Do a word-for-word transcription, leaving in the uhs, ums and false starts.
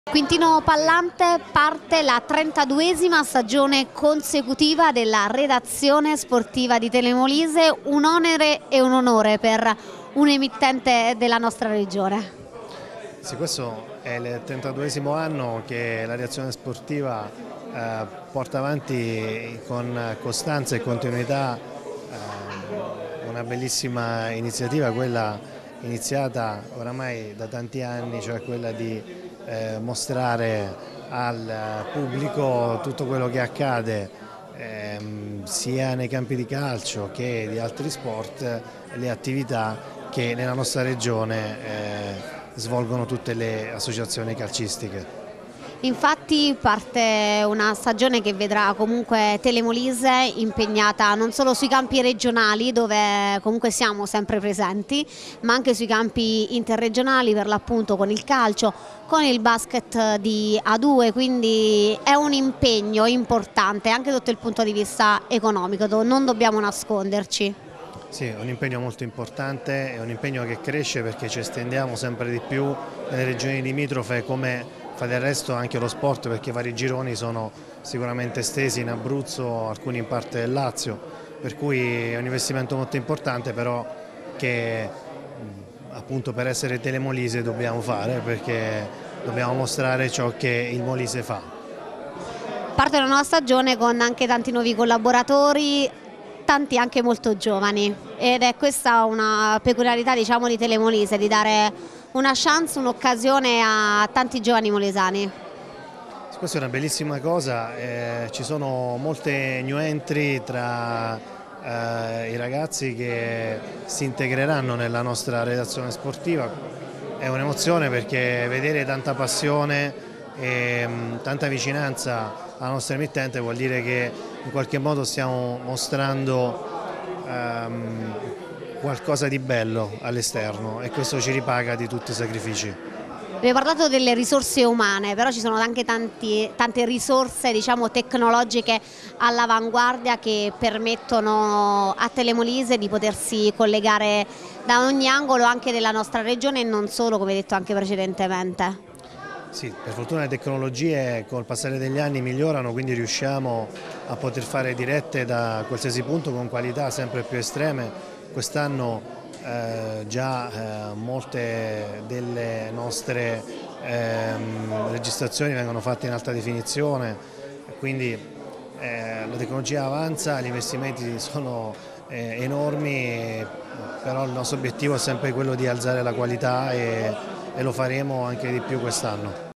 Quintino Pallante, parte la trentaduesima stagione consecutiva della redazione sportiva di Telemolise, un onere e un onore per un emittente della nostra regione. Sì, questo è il trentaduesimo anno che la redazione sportiva eh, porta avanti con costanza e continuità eh, una bellissima iniziativa, quella iniziata oramai da tanti anni, cioè quella di eh, mostrare al pubblico tutto quello che accade ehm, sia nei campi di calcio che di altri sport, le attività che nella nostra regione eh, svolgono tutte le associazioni calcistiche. Infatti parte una stagione che vedrà comunque Telemolise impegnata non solo sui campi regionali, dove comunque siamo sempre presenti, ma anche sui campi interregionali, per l'appunto con il calcio, con il basket di A due, quindi è un impegno importante anche sotto il punto di vista economico, non dobbiamo nasconderci. Sì, è un impegno molto importante, è un impegno che cresce perché ci estendiamo sempre di più nelle regioni limitrofe, come fa del resto anche lo sport, perché i vari gironi sono sicuramente estesi in Abruzzo, alcuni in parte del Lazio, per cui è un investimento molto importante, però che appunto per essere Telemolise dobbiamo fare, perché dobbiamo mostrare ciò che il Molise fa. Parte una nuova stagione con anche tanti nuovi collaboratori, tanti anche molto giovani, ed è questa una peculiarità, diciamo, di Telemolise, di dare una chance, un'occasione a tanti giovani molesani. Questa è una bellissima cosa, eh, ci sono molte new entry tra eh, i ragazzi che si integreranno nella nostra redazione sportiva. È un'emozione perché vedere tanta passione e mh, tanta vicinanza alla nostra emittente vuol dire che in qualche modo stiamo mostrando ehm, qualcosa di bello all'esterno, e questo ci ripaga di tutti i sacrifici. Abbiamo parlato delle risorse umane, però ci sono anche tanti, tante risorse, diciamo, tecnologiche all'avanguardia che permettono a Telemolise di potersi collegare da ogni angolo anche della nostra regione e non solo, come detto anche precedentemente. Sì, per fortuna le tecnologie col passare degli anni migliorano, quindi riusciamo a poter fare dirette da qualsiasi punto con qualità sempre più estreme. Quest'anno eh, già eh, molte delle nostre ehm, registrazioni vengono fatte in alta definizione, quindi eh, la tecnologia avanza, gli investimenti sono eh, enormi, però il nostro obiettivo è sempre quello di alzare la qualità e e lo faremo anche di più quest'anno.